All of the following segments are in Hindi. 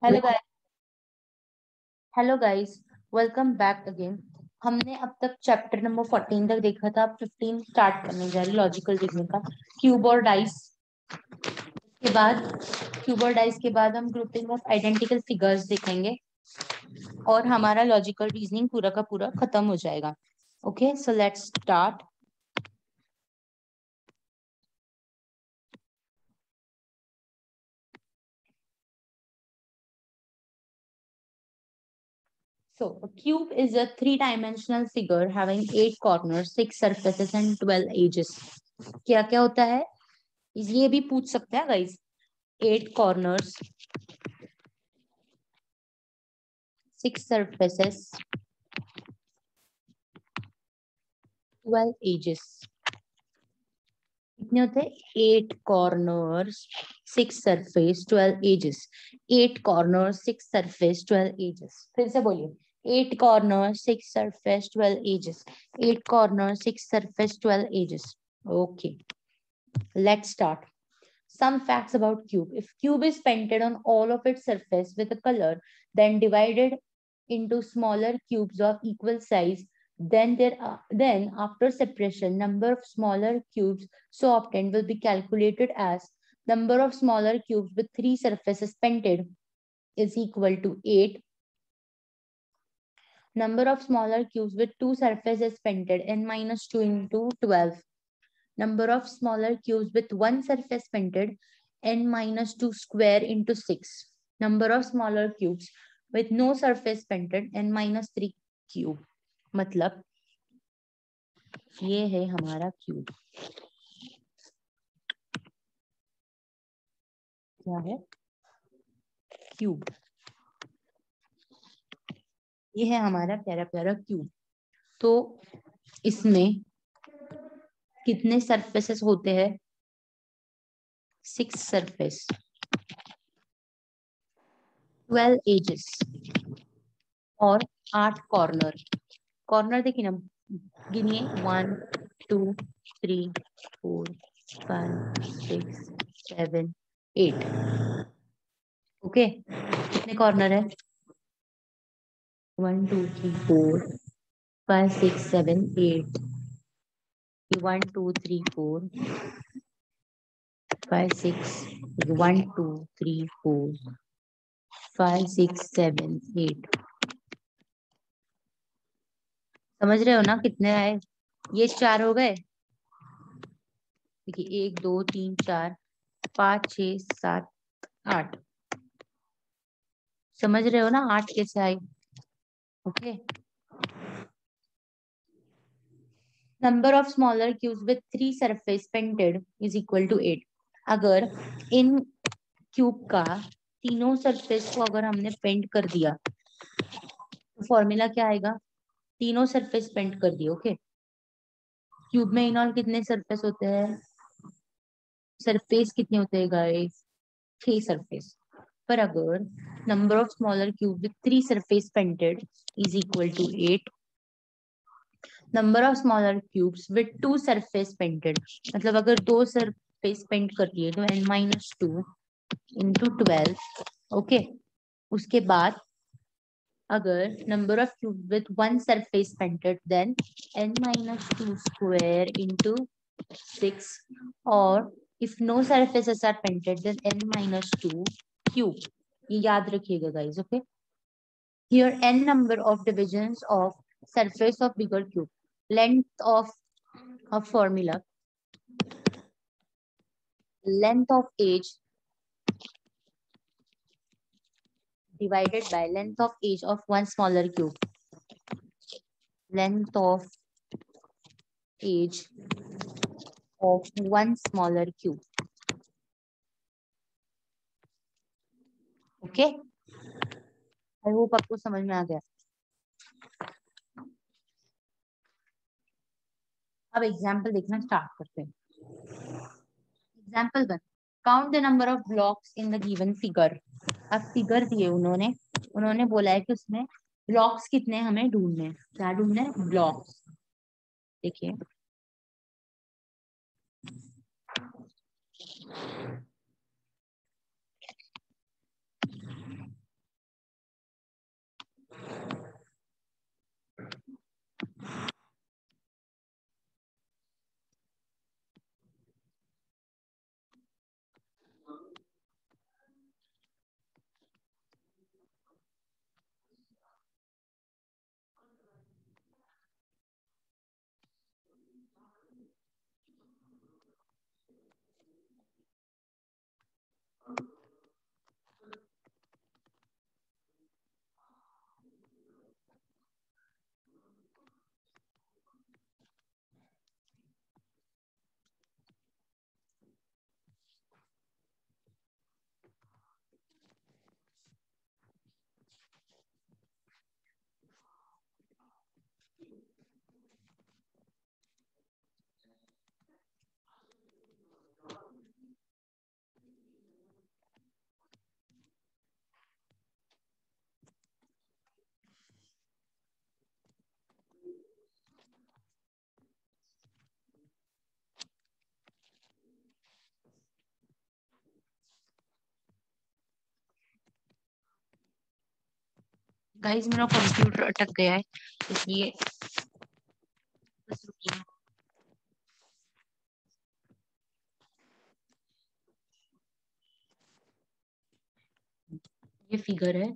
Hello guys. Hello guys, welcome back again. हमने अब तक चैप्टर नंबर 14 तक देखा था। अब 15 स्टार्ट करने जा रहे लॉजिकल रीजनिंग का। क्यूब और डाइस के बाद क्यूब और डाइस के बाद हम ग्रुपिंग ऑफ आइडेंटिकल फिगर्स देखेंगे और हमारा लॉजिकल रीजनिंग पूरा का पूरा खत्म हो जाएगा। Okay, so let's start. So, a cube is a three-dimensional figure having 8 corners, 6 surfaces and 12 edges. क्या क्या होता है ये भी पूछ सकते हैं गाइस। 8 corners, 6 surfaces, 12 edges. कितने होते हैं? 8 corners, 6 surface, 12 edges. 8 corners, 6 surface, 12 edges. फिर से बोलिए। 8 corners, 6 surface, 12 edges. 8 corners, 6 surface, 12 edges. Okay, let's start. Some facts about cube. If cube is painted on all of its surface with a color, then divided into smaller cubes of equal size, then after separation, number of smaller cubes so obtained will be calculated as number of smaller cubes with 3 surfaces painted is equal to 8. Number of smaller cubes with 2 surfaces painted n minus 2 into 12. Number of smaller cubes with one surface painted n minus 2 square into 6. Number of smaller cubes with no surface painted n minus 3 cube. मतलब ये है हमारा क्यूब। क्या है? क्यूब। ये है हमारा प्यारा प्यारा क्यूब। तो इसमें कितने सरफेसेस होते हैं? 6 सरफेस, 12 एजेस और 8 कॉर्नर। कॉर्नर देखिए ना, गिनिए 1 2 3 4 5 6 7 8। ओके, कितने कॉर्नर है? 1 2 3 4 5 6 7 8। 1 2 3 4 5 6 1 2 3 4 5 6 7 8। समझ रहे हो ना कितने आए? ये 4 हो गए। देखिए 1 2 3 4 5 6 7 8। समझ रहे हो ना 8 कैसे आई? Okay. Number of smaller cubes with 3 surface painted is equal to 8। अगर इन क्यूब का तीनों सरफेस को अगर हमने पेंट कर दिया तो फॉर्मूला क्या आएगा? तीनों सरफेस पेंट कर दिए। ओके, क्यूब में इन ऑल कितने सरफेस होते हैं? सरफेस कितने होते हैं गाइस? 3 सरफेस। पर अगर number of smaller cube with 3 surface painted is equal to 8, number of smaller cubes with 2 surface painted, मतलब अगर 2 सरफेस पेंट कर दिए तो n माइनस 2 इंटू 12। ओके, उसके बाद अगर number of cube with 1 surface painted then n minus 2 square into 6, और if no surfaces are painted then n minus 2 cube. ये याद रखिएगा guys. Okay, here n number of divisions of surface of bigger cube. Length of formula, length of edge divided by length of edge of one smaller cube. Length of edge of one smaller cube. Okay, I hope आपको समझ में आ गया। अब एग्जाम्पल देखना स्टार्ट करते हैं। Example 1, count the number of blocks in the given figure. अब फिगर दिए उन्होंने बोला है कि उसमें ब्लॉक्स कितने हमें ढूंढने हैं। क्या ढूंढने हैं? ब्लॉक्स। देखिए गाइस मेरा कंप्यूटर अटक गया है इसलिए बस रुकिए। ये फिगर है।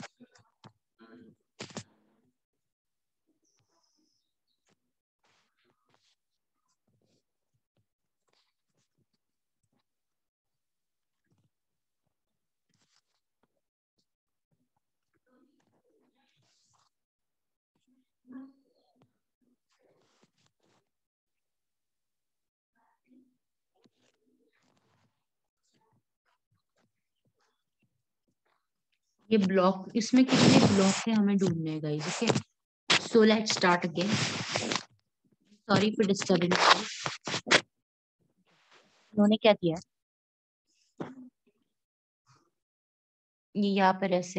ये ब्लॉक, इसमें कितने ब्लॉक है हमें ढूंढने हैं guys. Okay, so let's start again. Sorry for disturbing. उन्होंने क्या किया, ये यहाँ पर ऐसे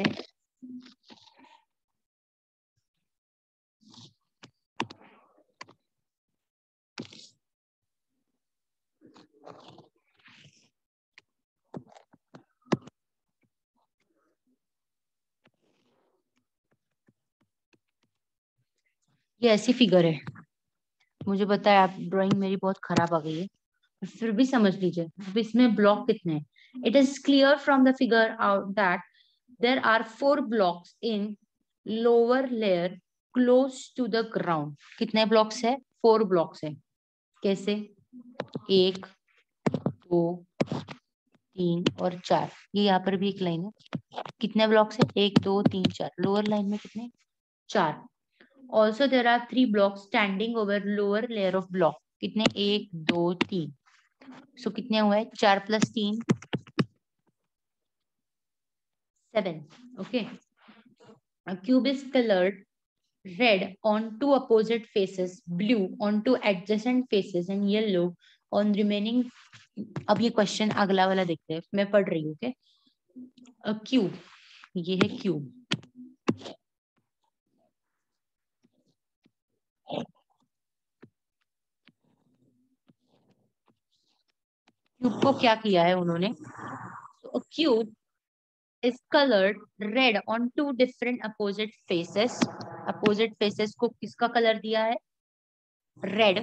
ये ऐसी फिगर है। मुझे पता है आप ड्राइंग मेरी बहुत खराब आ गई है, फिर भी समझ लीजिए अब इसमें ब्लॉक कितने हैं। It is clear from the figure out that there are 4 blocks in lower layer close to the ground. कितने ब्लॉक्स है, 4 ब्लॉक्स है। कैसे, 1 2 3 और 4। ये यहाँ पर भी एक लाइन है। कितने ब्लॉक्स है, 1 2 3 4। लोअर लाइन में कितने, 4। Also there are 3 blocks standing over lower layer of block. कितने, 1 2 3। सो कितने हुए, 4 + 3 7। Okay, a cube is colored red on two opposite faces, blue on two adjacent faces and yellow on remaining। अब ये क्वेश्चन अगला वाला देखते हैं, मैं पढ़ रही हूँ। ओके, क्यूब, ये है क्यूब। क्यूब को क्या किया है उन्होंने, cube is colored red on two different opposite faces। opposite faces को किसका कलर दिया है, रेड।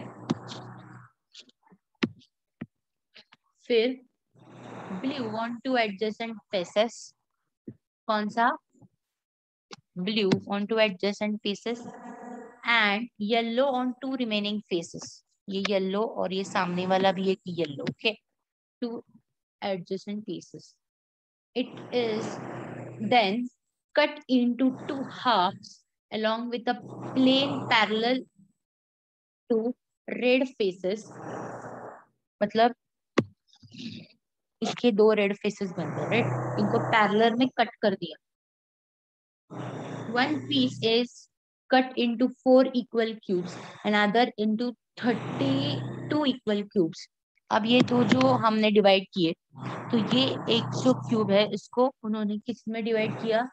फिर blue on two adjacent faces, कौन सा, blue on two adjacent faces and yellow on two remaining faces। ये येलो और ये सामने वाला भी एक yellow. Okay, two adjacent faces। It is then cut into two halves along with a plane parallel to red faces। मतलब इसके 2 रेड फेसेस बन गए, राइट, इनको पैरेलल में कट कर दिया। one piece is cut into 4 equal cubes, another into 32 equal cubes। अब ये दो जो हमने डिवाइड किए, तो ये एक जो क्यूब है इसको उन्होंने किस में डिवाइड किया,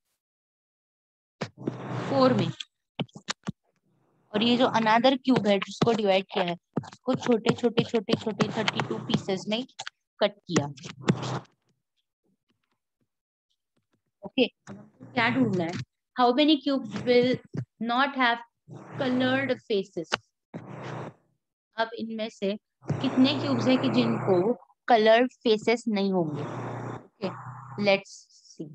4 में। और ये जो अनदर क्यूब है जिसको डिवाइड किया है, उसको छोटे छोटे छोटे छोटे 32 पीसेस में कट किया। ओके, क्या ढूंढना है, how many cubes will not have coloured faces. अब इनमें से कितने क्यूब्स है कि जिनको कलर्ड फेसेस नहीं होंगे। Okay, let's see.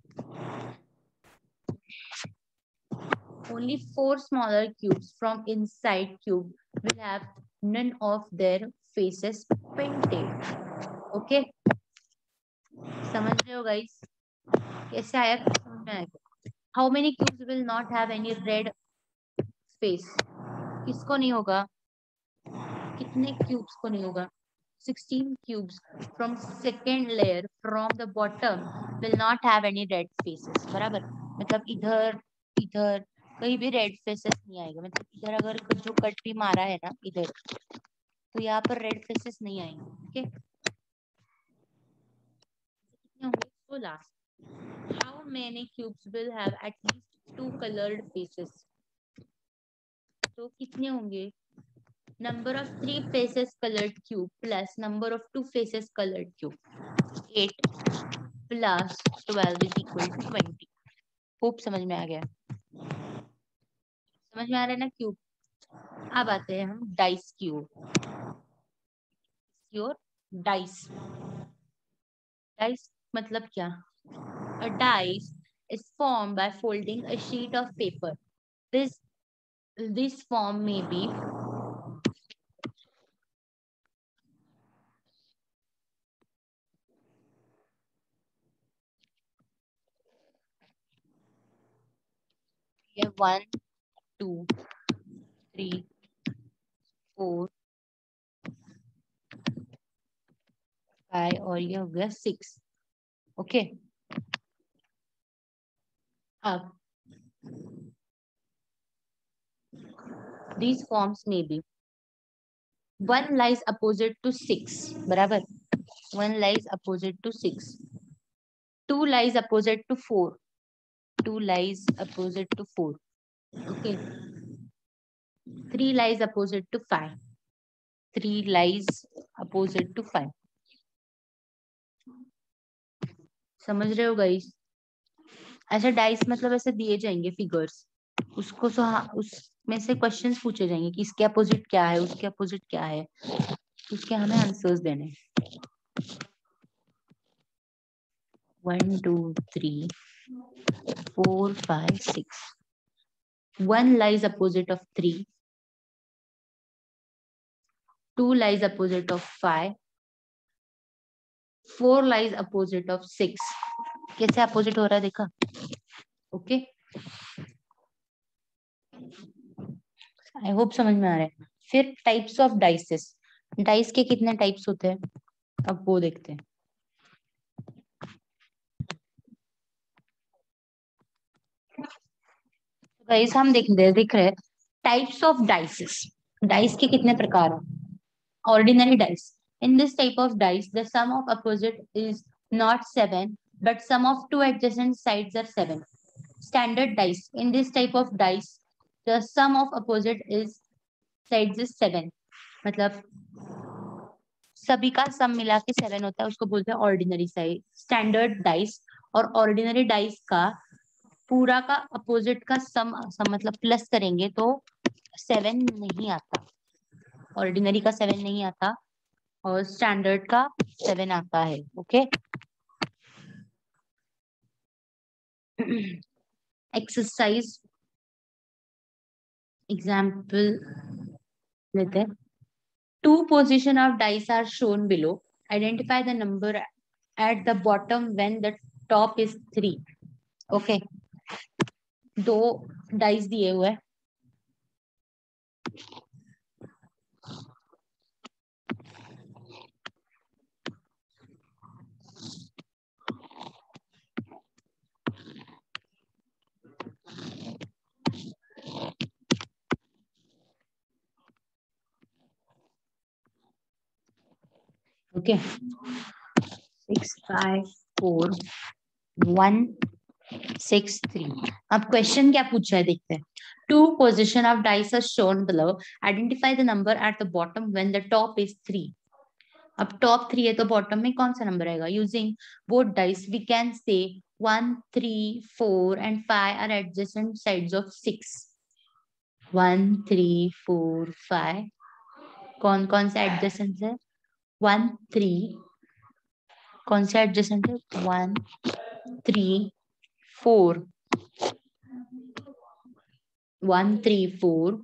Only 4 smaller cubes from inside cube will have none of their faces painted। Okay, समझ रहे हो गाइस, कैसे आया, समझ में आएगा। How many cubes will not have any red face, किसको नहीं होगा, कितने क्यूब्स को नहीं होगा, 16 cubes from second layer from the bottom will not have any red faces। बराबर, मतलब इधर इधर कहीं भी रेड फेसेस नहीं आएगा। मतलब इधर अगर जो कट भी मारा है ना इधर, तो यहाँ पर रेड फेसेस नहीं आएंगे। ओके, कितने होंगे, 16। How many cubes will have at least 2 coloured faces. तो कितने होंगे, number of 3 faces coloured cube plus number of 2 faces coloured cube. 8 + 12 is equal to 20। Hope समझ में आ गया, समझ में आ रहा है ना क्यूब। अब आते हैं हम डाइस की ओर, डाइस। डाइस मतलब क्या? A dice is formed by folding a sheet of paper. This this form may be ये 1 2 3 4 5 और ये हो गया 6। ओके, अब these forms may be 1 lies opposite to 6, बराबर, 1 lies opposite to 6, 2 lies opposite to 4, 2 lies opposite to 4, okay, 3 lies opposite to 5, 3 lies opposite to 5। समझ रहे हो गाइस? ऐसे डाइस मतलब ऐसे दिए जाएंगे फिगर्स, उसको उसमें से क्वेश्चंस पूछे जाएंगे कि इसके अपोजिट क्या है, उसके अपोजिट क्या है, उसके हमें आंसर्स देने। 1 2 3 4 5 6, 1 lies opposite of 3, 2 lies opposite of 5, 4 lies opposite of 6। कैसे अपोजिट हो रहा है देखा? ओके, आई होप समझ में आ रहा है। फिर टाइप्स ऑफ डाइसेस, डाइस के कितने टाइप्स होते हैं अब वो देखते हैं। गाइस हम देख रहे हैं टाइप्स ऑफ डाइसेस, डाइस के कितने प्रकार हैं। Ordinary dice, in this type of dice the sum of opposite is not 7 but sum of two adjacent sides are 7। Standard dice, in this type of dice the sum of opposite is sides is 7, मतलब सभी का सम मिला के 7 होता है, उसको बोलते हैं ऑर्डिनरी साइज स्टैंडर्ड डाइस। और ऑर्डिनरी डाइस का पूरा का अपोजिट का सम मतलब प्लस करेंगे तो 7 नहीं आता, ऑर्डिनरी का 7 नहीं आता और स्टैंडर्ड का 7 आता है। ओके, एक्सरसाइज एग्जाम्पल लेते हैं। Two position of dice are shown below, identify the number at the bottom when the top is 3। Okay, दो डाइस दिए हुए हैं, ओके 6 5 4 1 6 3। अब क्वेश्चन क्या पूछा है देखते हैं। Two position of dice are shown below, identify the number at the bottom when the top is 3। अब टॉप 3 है तो बॉटम में कौन सा नंबर आएगा? Using both dice we can say 1 3 4 and 5 are adjacent sides of 6। 1 3 4 5 कौन कौन से एडजेसेंट है? 1 3 कौन से एडजेसेंट है? 1 3 4 1 3 4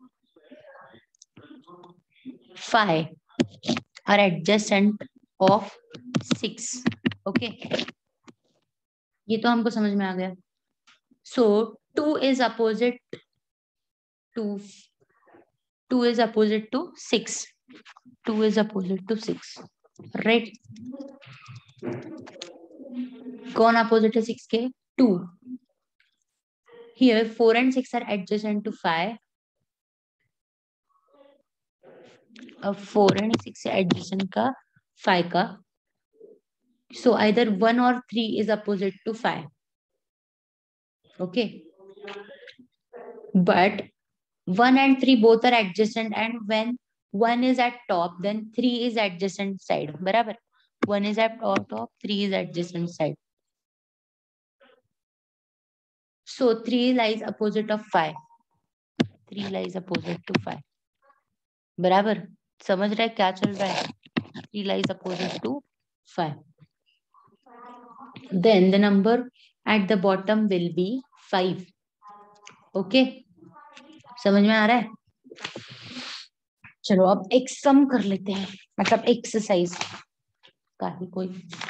5 are adjacent of 6। ओके, ये तो हमको समझ में आ गया। So 2 is opposite to 2 is opposite to 6, 2 is opposite to 6, right? कौन अपोजिट है 6 के? 2। Here 4 and 6 are adjacent to 5, अब 4 and 6 adjacent का 5 का, so either 1 or 3 is opposite to 5। okay, but 1 and 3 both are adjacent and when 1 is at top then 3 is adjacent side, बराबर, 1 is at top, 3 is adjacent side। So 3 lies opposite of 5. 3 lies opposite to 5. बराबर समझ रहे क्या चल रहा है? 3 lies opposite to 5. Then the number at the bottom will be 5. Okay? समझ में आ रहा है? चलो अब एक सम कर लेते हैं, मतलब एक्सरसाइज का ही कोई।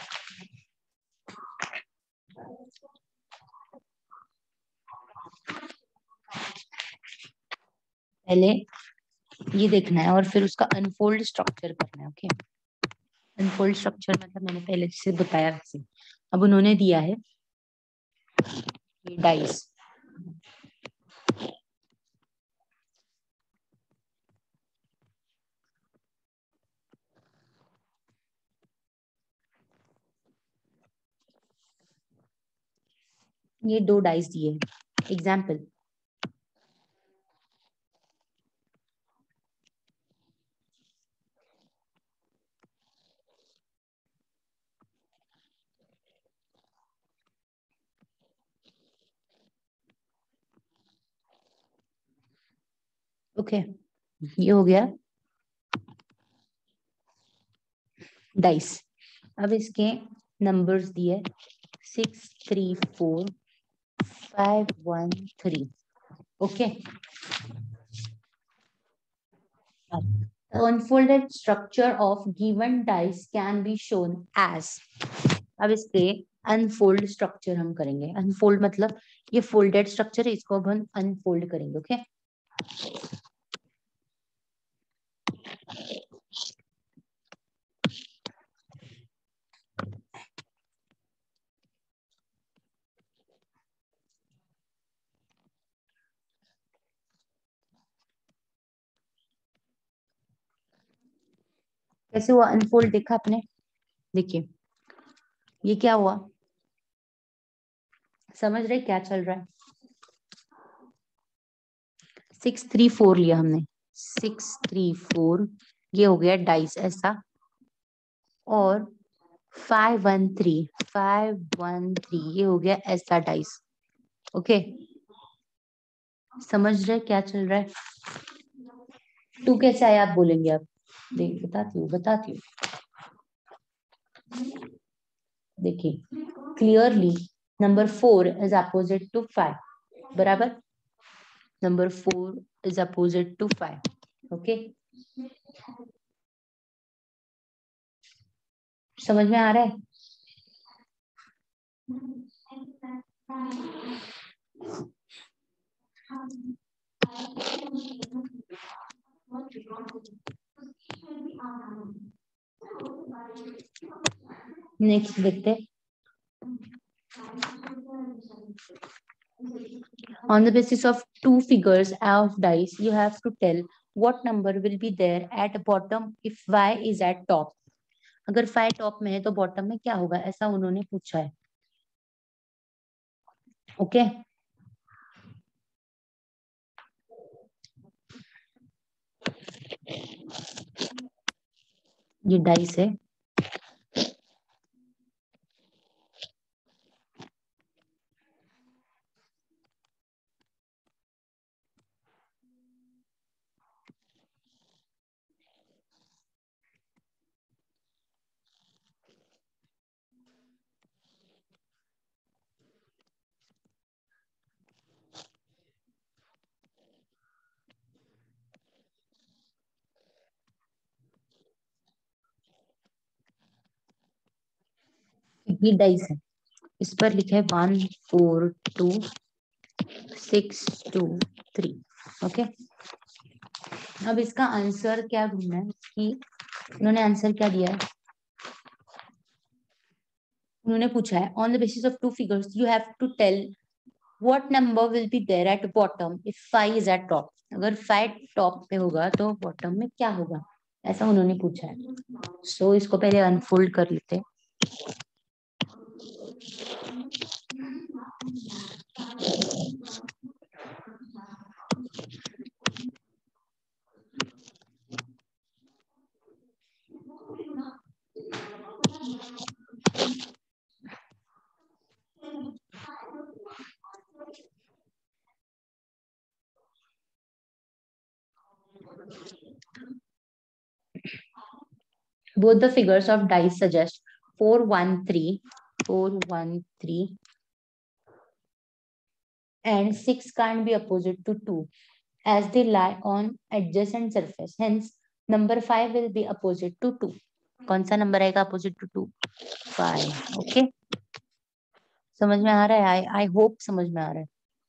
पहले ये देखना है और फिर उसका अनफोल्ड स्ट्रक्चर करना है। ओके, अनफोल्ड स्ट्रक्चर मतलब मैंने पहले जैसे बताया वैसे। अब उन्होंने दिया है ये डाइस, ये 2 डाइस दिए। एग्जाम्पल, ओके ये हो गया डाइस। अब इसके नंबर्स दिए 6 3 4 5 1 3। Okay, unfolded structure of given dice can be shown as। अब इसके अनफोल्ड स्ट्रक्चर हम करेंगे। अनफोल्ड मतलब ये फोल्डेड स्ट्रक्चर है, इसको अब हम अनफोल्ड करेंगे। ओके, कैसे हुआ अनफोल्ड देखा आपने? देखिए ये क्या हुआ, समझ रहे क्या चल रहा है? 6 3 4 लिया हमने, 6 3 4 ये हो गया डाइस ऐसा, और 5 1 3 5 1 3 ये हो गया ऐसा डाइस। ओके, समझ रहे क्या चल रहा है? 2 कैसे आया आप बोलेंगे? आप देख बताती हूँ। देखिए clearly number 4 is opposite to 5, बराबर? Number 4 is opposite to 5। Okay, समझ में आ रहा है? नेक्स्ट देखते। On the basis of 2 figures of dice, you have to tell what number will be there at bottom if y is at top। अगर y टॉप में है तो बॉटम में क्या होगा, ऐसा उन्होंने पूछा है। ओके, ये डाइस है, ये डाइस है, इस पर लिखा है 1 4 2 6 2 3। ओके, अब इसका आंसर क्या ढूंढना है कि उन्होंने आंसर क्या दिया है? उन्होंने पूछा है on the basis of 2 figures you have to tell what number will be there at bottom if 5 is at top. अगर 5 टॉप पे होगा तो बॉटम में क्या होगा, ऐसा उन्होंने पूछा है। सो इसको पहले अनफोल्ड कर लेते हैं। Both the figures of dice suggest 413 and 6 can't be opposite to 2 as they lie on adjacent surface. Hence, number 5 will be opposite to 2. कौन सा नंबर आएगा opposite to 2? 5. Okay. समझ में आ रहा है? I hope समझ में आ रहा है.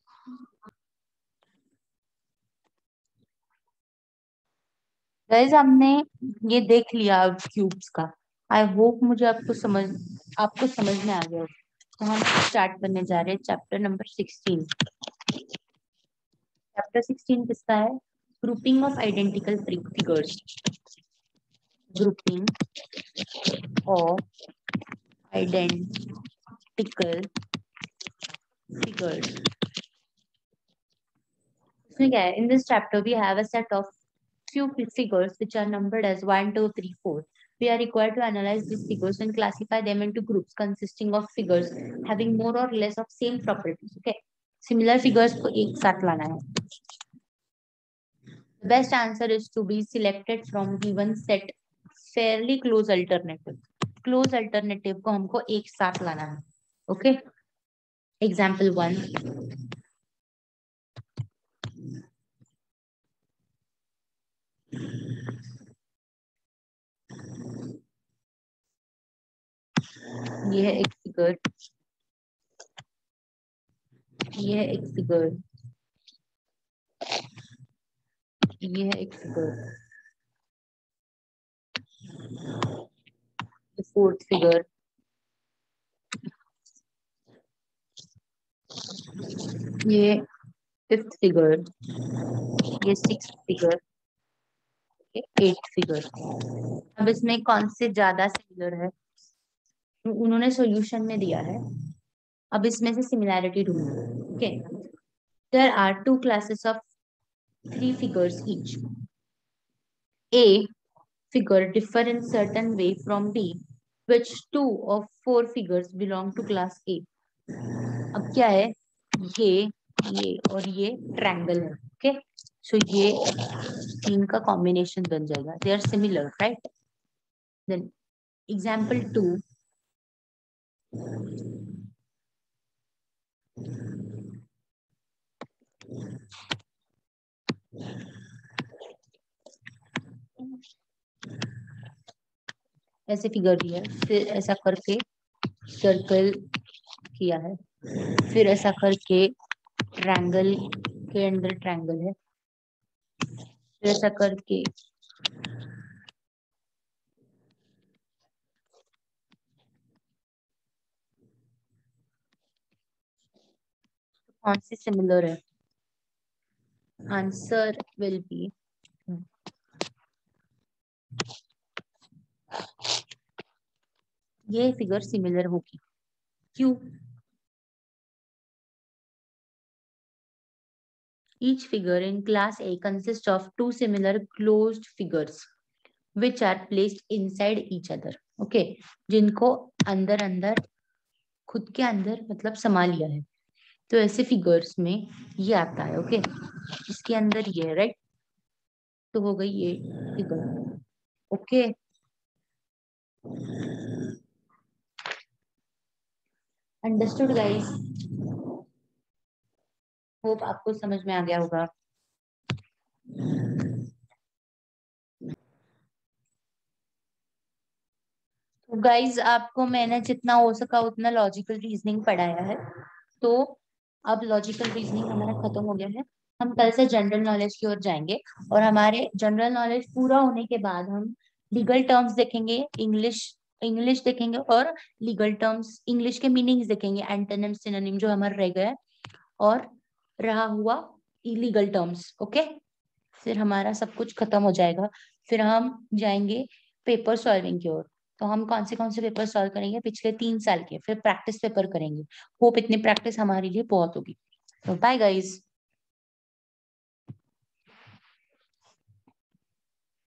गाइस हमने ये देख लिया क्यूब्स का. आई होप मुझे आपको समझ में आ गया. तो हम स्टार्ट करने जा रहे हैं चैप्टर नंबर 16. चैप्टर 16 किसका है? Grouping of identical figures. Grouping of identical figures. इसमें क्या है? In this chapter we have a set of few figures which are numbered as 1, 2, 3, 4. We are required to analyze these figures and classify them into groups consisting of figures having more or less of same properties. Okay, similar figures को एक साथ लाना है. The best answer is to be selected from given set fairly close alternative. Close alternative को हमको एक साथ लाना है. Okay. Example 1. ये है एक फिगर. ये है एक फिगर. ये है एक फिगर. The fourth figure. ये फिफ्थ फिगर. ये सिक्स्थ फिगर. Eight figure. अब इसमें कौन से ज्यादा सिमिलर है? उन्होंने सॉल्यूशन में दिया है. अब इसमें से सिमिलैरिटी ढूंढो. Okay. There are two classes of 3 figures each. A figure differ in certain way from B, which 2 of 4 figures belong to class A. अब क्या है? ये और ये ट्रायंगल है. ओके. सो ये तीन का कॉम्बिनेशन बन जाएगा. They are similar, right? Then example 2. ऐसे फिगर दिया है, फिर ऐसा करके सर्कल किया है, फिर ऐसा करके ट्रायंगल के अंदर ट्रायंगल है, फिर ऐसा करके कौन सी सिमिलर है? आंसर विल बी ये फिगर सिमिलर होगी. क्यों? Each figure in class A consists of 2 similar closed figures which are placed inside each other. Okay, जिनको अंदर अंदर खुद के अंदर मतलब समा लिया है. तो ऐसे फिगर्स में ये आता है. ओके. इसके अंदर ये है, राइट? तो हो गई ये figure. Okay. Understood guys? Hope आपको समझ में आ गया होगा. तो गाइस आपको मैंने जितना हो सका उतना लॉजिकल रीजनिंग पढ़ाया है. तो अब लॉजिकल रीजनिंग हमारा खत्म हो गया है. हम कल से जनरल नॉलेज की ओर जाएंगे और हमारे जनरल नॉलेज पूरा होने के बाद हम लीगल टर्म्स देखेंगे, इंग्लिश देखेंगे और लीगल टर्म्स इंग्लिश के मीनिंग्स देखेंगे, एंटोनिम सिनोनिम जो हमारा रह गया है, और रहा हुआ इलीगल टर्म्स. ओके. फिर हमारा सब कुछ खत्म हो जाएगा. फिर हम जाएंगे पेपर सॉल्विंग की ओर. तो हम कौन से पेपर सॉल्व करेंगे? पिछले 3 साल के. फिर प्रैक्टिस पेपर करेंगे. होप इतनी प्रैक्टिस हमारे लिए बहुत होगी. तो बाय गाइस.